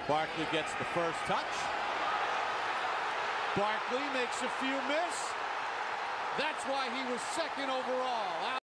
Barkley gets the first touch. Barkley makes a few miss. That's why he was second overall.